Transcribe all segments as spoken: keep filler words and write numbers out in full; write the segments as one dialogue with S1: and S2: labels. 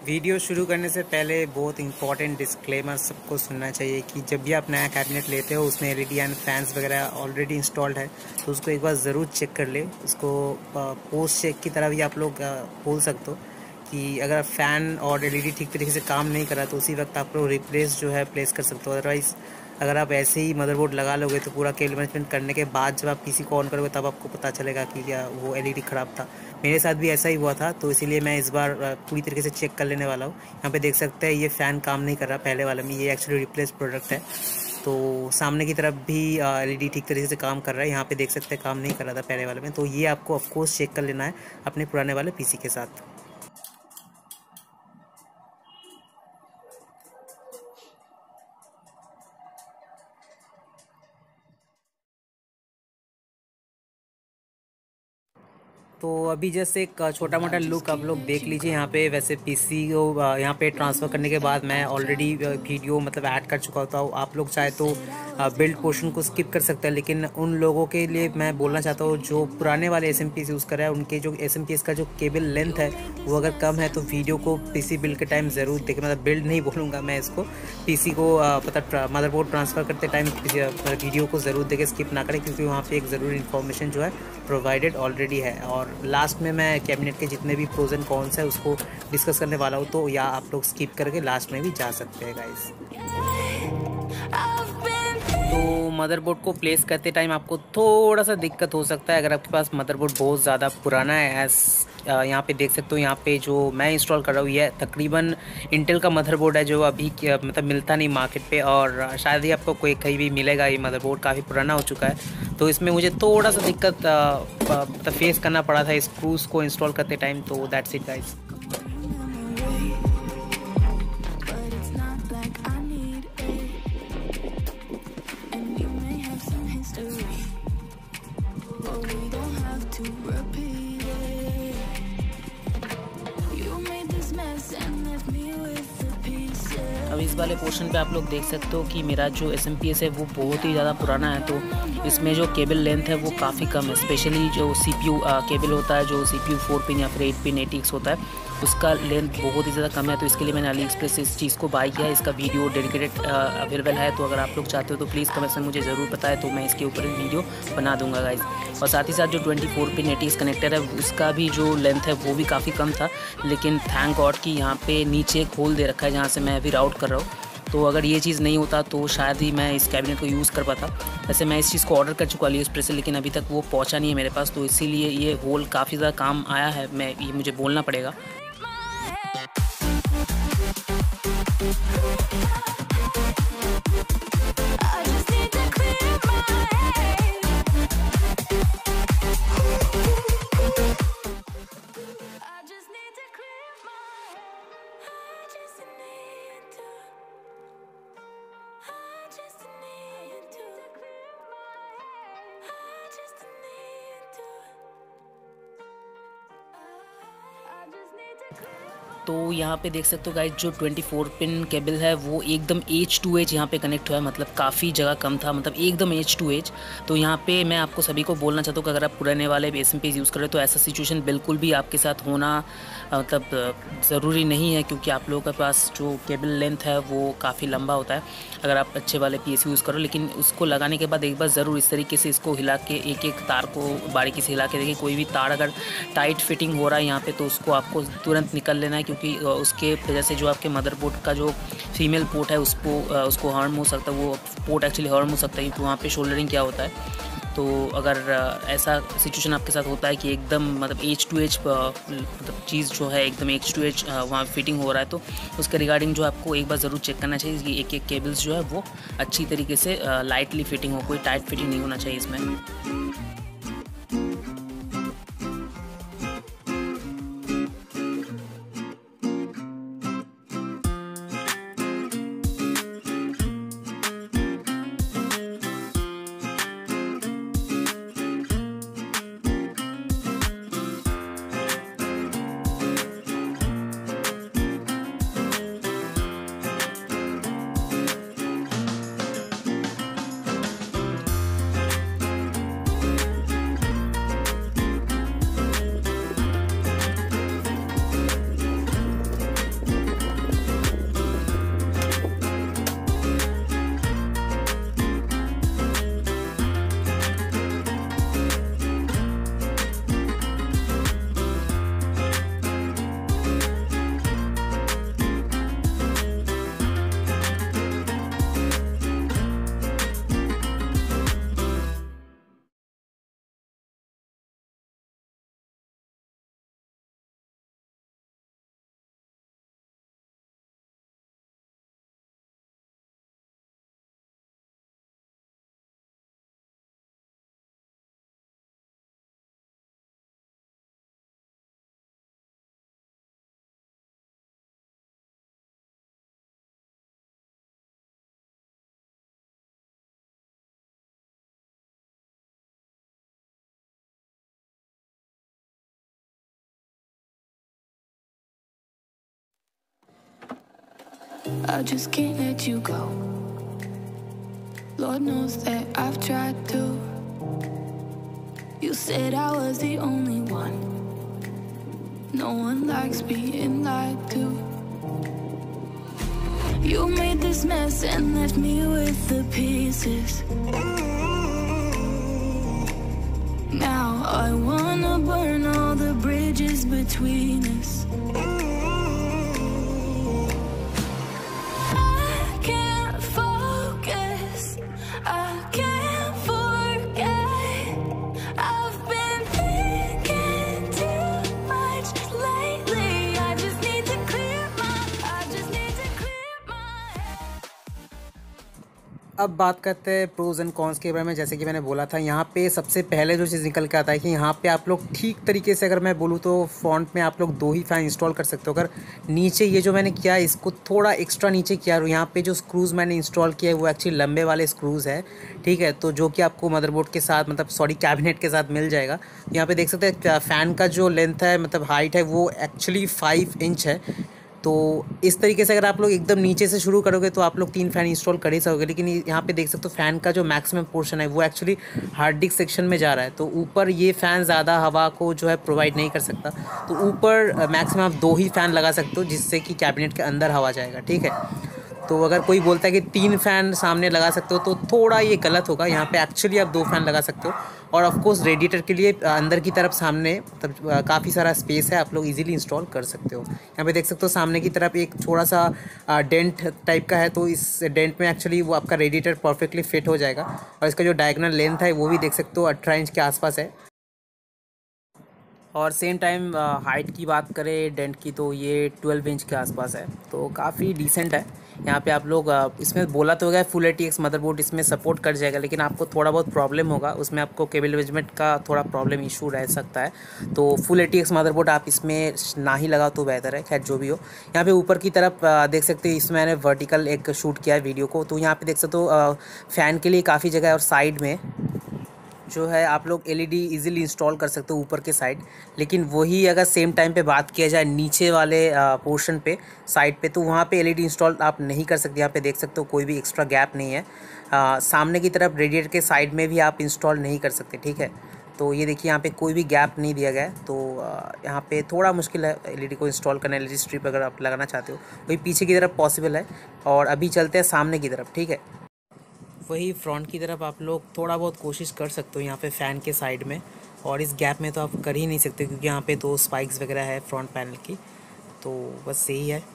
S1: Video शुरू करने से पहले बहुत इंपॉर्टेंट डिस्क्लेमर सबको सुनना चाहिए कि जब भी आप नया कैबिनेट लेते हो उसमें एलईडी एंड फैंस वगैरह ऑलरेडी इंस्टॉल्ड है तो उसको एक बार ज़रूर चेक कर ले। उसको पोस्ट चेक की तरह भी आप लोग बोल सकते हो कि अगर फ़ैन और एलईडी ठीक तरीके से काम नहीं कर रहा तो उसी वक्त आप लोग रिप्लेस जो है प्लेस कर सकते हो। अदरवाइज़ अगर आप ऐसे ही मदरबोर्ड लगा लोगे तो पूरा केबल मैनेजमेंट करने के बाद जब आप पीसी को ऑन करोगे तब आपको पता चलेगा कि क्या वो एलईडी ख़राब था। मेरे साथ भी ऐसा ही हुआ था, तो इसीलिए मैं इस बार पूरी तरीके से चेक कर लेने वाला हूँ। यहाँ पे देख सकते हैं ये फ़ैन काम नहीं कर रहा पहले वाला में, ये एक्चुअली रिप्लेस प्रोडक्ट है। तो सामने की तरफ भी एलईडी ठीक तरीके से काम कर रहा है, यहाँ पे देख सकते हैं काम नहीं कर रहा था पहले वाले में। तो ये आपको ऑफकोर्स चेक कर लेना है अपने पुराने वाले पीसी के साथ। तो अभी जैसे एक छोटा मोटा लुक आप लोग देख लीजिए यहाँ पे। वैसे पीसी को यहाँ पे ट्रांसफ़र करने के बाद मैं ऑलरेडी वीडियो मतलब ऐड कर चुका होता हूँ। आप लोग चाहे तो बिल्ड पोर्शन को स्किप कर सकते हैं, लेकिन उन लोगों के लिए मैं बोलना चाहता हूँ जो पुराने वाले S M P S use कर रहे हैं, उनके जो एस एम पी एस का जो केबल लेंथ है वो अगर कम है तो वीडियो को पीसी बिल्ड के टाइम ज़रूर देखें। मतलब बिल्ड नहीं बोलूँगा मैं इसको, पीसी को मतलब मदरबोर्ड ट्रांसफ़र करते टाइम वीडियो को ज़रूर देखें, स्किप ना करें, क्योंकि वहाँ पर एक ज़रूरी इन्फॉर्मेशन जो है प्रोवाइडेड ऑलरेडी है। और लास्ट में मैं कैबिनेट के जितने भी प्रोज एंड कॉन्स है उसको डिस्कस करने वाला हूँ, तो या आप लोग स्किप करके लास्ट में भी जा सकते हैं गाइस। तो मदरबोर्ड को प्लेस करते टाइम आपको थोड़ा सा दिक्कत हो सकता है अगर आपके पास मदरबोर्ड बहुत ज़्यादा पुराना है। एस यहाँ पे देख सकते हो, यहाँ पे जो मैं इंस्टॉल कर रहा हूँ ये तकरीबन इंटेल का मदरबोर्ड है जो अभी मतलब मिलता नहीं मार्केट पे, और शायद ही आपको कोई कहीं भी मिलेगा। ये मदरबोर्ड काफ़ी पुराना हो चुका है, तो इसमें मुझे थोड़ा सा दिक्कत मतलब फेस करना पड़ा था स्क्रूज़ को इंस्टॉल करते टाइम। तो दैट्स इट गाइस। अब इस वाले पोर्शन पे आप लोग देख सकते हो कि मेरा जो एस एम पी एस है वो बहुत ही ज़्यादा पुराना है, तो इसमें जो केबल लेंथ है वो काफ़ी कम है। स्पेशली जो सी पी यू केबल होता है, जो C P U four pin या फिर eight pin A T X होता है, उसका लेंथ बहुत ही ज़्यादा कम है। तो इसके लिए मैंने अली एक्सप्रेस से इस चीज़ को बाई किया है। इसका वीडियो डेडिकेटेड अवेलेबल है, तो अगर आप लोग चाहते हो तो प्लीज़ कमेंट में मुझे ज़रूर बताएं, तो मैं इसके ऊपर वीडियो बना दूंगा गाइज। और साथ ही साथ जो twenty four pin A T X connector है उसका भी जो लेंथ है वो भी काफ़ी कम था, लेकिन थैंक गॉड कि यहाँ पे नीचे एक होल दे रखा है जहाँ से मैं अभी राउट कर रहा हूँ। तो अगर ये चीज़ नहीं होता तो शायद ही मैं इस कैबिनेट को यूज़ कर पाता। वैसे मैं इस चीज़ को ऑर्डर कर चुका अली एक्सप्रेस से, लेकिन अभी तक वो पहुंचा नहीं है मेरे पास, तो इसीलिए ये होल काफ़ी ज़्यादा काम आया है, मैं ये मुझे बोलना पड़ेगा। तो यहाँ पे देख सकते हो गाइस, जो ट्वेंटी फोर पिन केबल है वो एकदम एज टू एज यहाँ पे कनेक्ट हुआ है, मतलब काफ़ी जगह कम था, मतलब एकदम एज टू एज। तो यहाँ पे मैं आपको सभी को बोलना चाहता हूँ कि अगर आप पुराने वाले S M P S use कर रहे हो तो ऐसा सिचुएशन बिल्कुल भी आपके साथ होना मतलब ज़रूरी नहीं है, क्योंकि आप लोगों के पास जो केबल लेंथ है वो काफ़ी लंबा होता है अगर आप अच्छे वाले पी एस यूज़ करो। लेकिन उसको लगाने के बाद एक बार ज़रूर इस तरीके से इसको हिला के एक एक तार को बारीकी से हिला के देखिए। कोई भी तार अगर टाइट फिटिंग हो रहा है यहाँ पे तो उसको आपको तुरंत निकल लेना है, क्योंकि उसके वजह से जो आपके मदरबोर्ड का जो फीमेल पोर्ट है उसको उसको हार्म हो सकता है, वो पोर्ट एक्चुअली हार्म हो सकता है, क्योंकि वहाँ पे शोल्डरिंग क्या होता है। तो अगर ऐसा सिचुएशन आपके साथ होता है कि एकदम मतलब एज टू एज मतलब चीज़ जो है एकदम एज टू एज वहाँ फिटिंग हो रहा है, तो उसके रिगार्डिंग जो आपको एक बार ज़रूर चेक करना चाहिए कि एक एक केबल्स जो है वो अच्छी तरीके से लाइटली फिटिंग हो, कोई टाइट फिटिंग नहीं होना चाहिए इसमें।
S2: I just can't let you go. Lord knows that I've tried to. You said I was the only one. No one likes being lied to. You made this mess and left me with the pieces. Now I wanna burn all the bridges between us.
S3: अब बात करते हैं pros and cons के बारे में। जैसे कि मैंने बोला था, यहाँ पे सबसे पहले जो चीज़ निकल के आता है कि यहाँ पे आप लोग ठीक तरीके से, अगर मैं बोलूँ तो फ़ॉन्ट में आप लोग दो ही फ़ैन इंस्टॉल कर सकते हो। अगर नीचे ये जो मैंने किया इसको थोड़ा एक्स्ट्रा नीचे किया, और यहाँ पे जो स्क्रूज़ मैंने इंस्टॉल किया है वो एक्चुअली लंबे वाले स्क्रूज़ है, ठीक है। तो जो कि आपको मदरबोर्ड के साथ, मतलब सॉरी कैबिनेट के साथ मिल जाएगा। यहाँ पर देख सकते हैं फ़ैन का जो लेंथ है, मतलब हाइट है, वो एक्चुअली फाइव इंच है। तो इस तरीके से अगर आप लोग एकदम नीचे से शुरू करोगे तो आप लोग तीन फ़ैन इंस्टॉल कर ही सकोगे। लेकिन यहाँ पे देख सकते हो फ़ैन का जो मैक्सिमम पोर्शन है वो एक्चुअली हार्ड डिस्क सेक्शन में जा रहा है। तो ऊपर ये फ़ैन ज़्यादा हवा को जो है प्रोवाइड नहीं कर सकता। तो ऊपर मैक्सिमम आप दो ही फ़ैन लगा सकते हो, जिससे कि कैबिनेट के अंदर हवा जाएगा, ठीक है। तो अगर कोई बोलता है कि तीन फ़ैन सामने लगा सकते हो तो थोड़ा ये गलत होगा। यहाँ पे एक्चुअली आप दो फ़ैन लगा सकते हो। और ऑफ कोर्स रेडिएटर के लिए अंदर की तरफ सामने मतलब काफ़ी सारा स्पेस है, आप लोग इजीली इंस्टॉल कर सकते हो। यहाँ पे देख सकते हो सामने की तरफ एक थोड़ा सा डेंट टाइप का है, तो इस डेंट में एक्चुअली वो आपका रेडिएटर परफेक्टली फिट हो जाएगा। और इसका जो डायगोनल लेंथ है वो भी देख सकते हो अठारह इंच के आसपास है। और सेम टाइम हाइट की बात करें डेंट की, तो ये ट्वेल्व इंच के आसपास है, तो काफ़ी डिसेंट है। यहाँ पे आप लोग इसमें बोला तो होगा फुल एटीएक्स मदरबोर्ड इसमें सपोर्ट कर जाएगा, लेकिन आपको थोड़ा बहुत प्रॉब्लम होगा उसमें, आपको केबल मैनेजमेंट का थोड़ा प्रॉब्लम इशू रह सकता है। तो फुल एटीएक्स मदरबोर्ड आप इसमें ना ही लगाओ तो बेहतर है। खैर जो भी हो, यहाँ पे ऊपर की तरफ देख सकते हो इसमें मैंने वर्टिकल एक शूट किया है वीडियो को। तो यहाँ पे देख सकते हो फ़ैन के लिए काफ़ी जगह है, और साइड में जो है आप लोग एलईडी इजीली इंस्टॉल कर सकते हो ऊपर के साइड। लेकिन वही अगर सेम टाइम पे बात किया जाए नीचे वाले पोर्शन पे साइड पे, तो वहाँ पे एलईडी इंस्टॉल आप नहीं कर सकते। यहाँ पे देख सकते हो कोई भी एक्स्ट्रा गैप नहीं है। आ, सामने की तरफ रेडिएटर के साइड में भी आप इंस्टॉल नहीं कर सकते, ठीक है। तो ये देखिए यहाँ पे कोई भी गैप नहीं दिया गया है। तो यहाँ पे थोड़ा मुश्किल है एलईडी को इंस्टॉल करना। एलईडी स्ट्रिप अगर आप लगाना चाहते हो वही पीछे की तरफ पॉसिबल है। और अभी चलते हैं सामने की तरफ, ठीक है। वही फ्रंट की तरफ आप लोग थोड़ा बहुत कोशिश कर सकते हो यहाँ पे फ़ैन के साइड में, और इस गैप में तो आप कर ही नहीं सकते क्योंकि यहाँ पे दो स्पाइक्स वगैरह है फ्रंट पैनल की। तो बस यही है।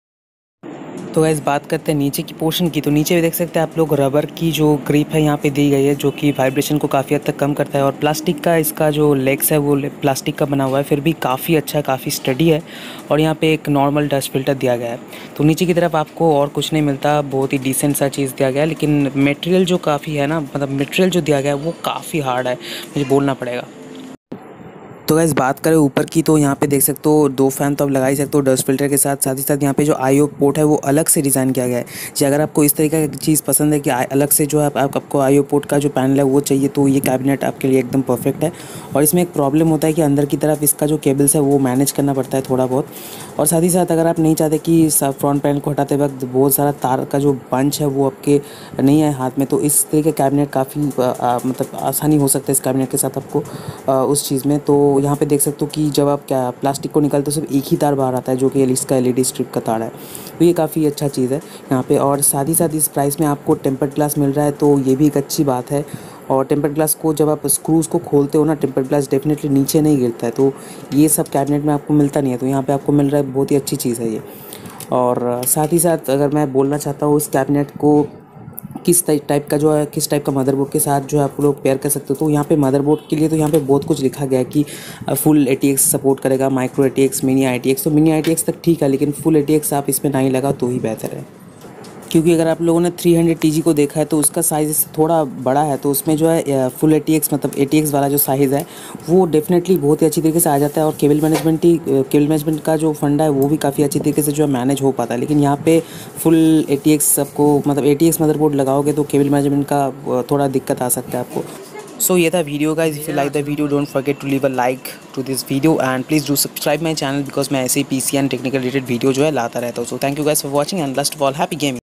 S3: तो इस बात करते हैं नीचे की पोर्शन की। तो नीचे भी देख सकते हैं आप लोग रबर की जो ग्रिप है यहाँ पे दी गई है, जो कि वाइब्रेशन को काफ़ी हद तक कम करता है। और प्लास्टिक का इसका जो लेग्स है वो प्लास्टिक का बना हुआ है, फिर भी काफ़ी अच्छा है, काफ़ी स्टडी है। और यहाँ पे एक नॉर्मल डस्ट फिल्टर दिया गया है। तो नीचे की तरफ आपको और कुछ नहीं मिलता, बहुत ही डिसेंट सा चीज़ दिया गया है। लेकिन मटेरियल जो काफ़ी है ना, मतलब मटेरियल जो दिया गया है वो काफ़ी हार्ड है, मुझे बोलना पड़ेगा। तो गाइस बात करें ऊपर की, तो यहाँ पे देख सकते हो दो फैन तो आप लगा ही सकते हो डस्ट फिल्टर के साथ। साथ ही साथ यहाँ पे जो आईओ पोर्ट है वो अलग से डिज़ाइन किया गया है। जी अगर आपको इस तरीके की चीज़ पसंद है कि अलग से जो है आप, आपको आईओ पोर्ट का जो पैनल है वो चाहिए, तो ये कैबिनेट आपके लिए एकदम परफेक्ट है। और इसमें एक प्रॉब्लम होता है कि अंदर की तरफ इसका जो केबल्स है वो मैनेज करना पड़ता है थोड़ा बहुत। और साथ ही साथ अगर आप नहीं चाहते कि फ्रंट पैनल को हटाते वक्त बहुत सारा तार का जो बंच है वो आपके नहीं आए हाथ में, तो इस तरीके कैबिनेट काफ़ी मतलब आसानी हो सकता है इस कैबिनेट के साथ आपको आ, उस चीज़ में। तो यहाँ पे देख सकते हो कि जब आप क्या प्लास्टिक को निकालते हो सिर्फ एक ही तार बाहर आता है, जो कि इसका एलईडी स्ट्रिप का तार है। तो ये काफ़ी अच्छा चीज़ है यहाँ पे। और साथ ही साथ इस प्राइस में आपको टेम्पर्ड ग्लास मिल रहा है, तो ये भी एक अच्छी बात है। और टेम्पर्ड ग्लास को जब आप स्क्रूज़ को खोलते हो ना, टेम्पर्ड ग्लास डेफिनेटली नीचे नहीं गिरता है, तो ये सब कैबिनेट में आपको मिलता नहीं है। तो यहाँ पे आपको मिल रहा है, बहुत ही अच्छी चीज़ है ये। और साथ ही साथ अगर मैं बोलना चाहता हूँ इस कैबिनेट को किस टाइप का जो है, किस टाइप का मदरबोर्ड के साथ जो है आप लोग पेयर कर सकते हो, तो यहाँ पे मदरबोर्ड के लिए तो यहाँ पे बहुत कुछ लिखा गया है कि फुल एटीएक्स सपोर्ट करेगा, माइक्रो एटीएक्स, मिनी आईटीएक्स। तो मिनी आईटीएक्स तक ठीक है, लेकिन फुल एटीएक्स आप इसमें नहीं लगा तो ही बेहतर है। क्योंकि अगर आप लोगों ने थ्री हंड्रेड टी जी को देखा है तो उसका साइज़ थोड़ा बड़ा है, तो उसमें जो है फुल एटीएक्स मतलब एटीएक्स वाला जो साइज़ है वो डेफिनेटली बहुत ही अच्छी तरीके से आ जाता है। और केबल मैनेजमेंट ही केबल मैनेजमेंट का जो फंडा है वो भी काफ़ी अच्छी तरीके से जो है मैनेज हो पाता है। लेकिन यहाँ पे फुल एटीएक्स आपको मतलब एटीएक्स मदरबोर्ड लगाओगे तो केबल मैनेजमेंट का थोड़ा दिक्कत आ सकता है आपको। सो ये था video guys. If you like the video don't forget to leave a like to this video and please do subscribe my channel because मैं ऐसे ही PC and technical related video जो है लाता रहता हूँ. So thank you guys for watching and last of all happy gaming.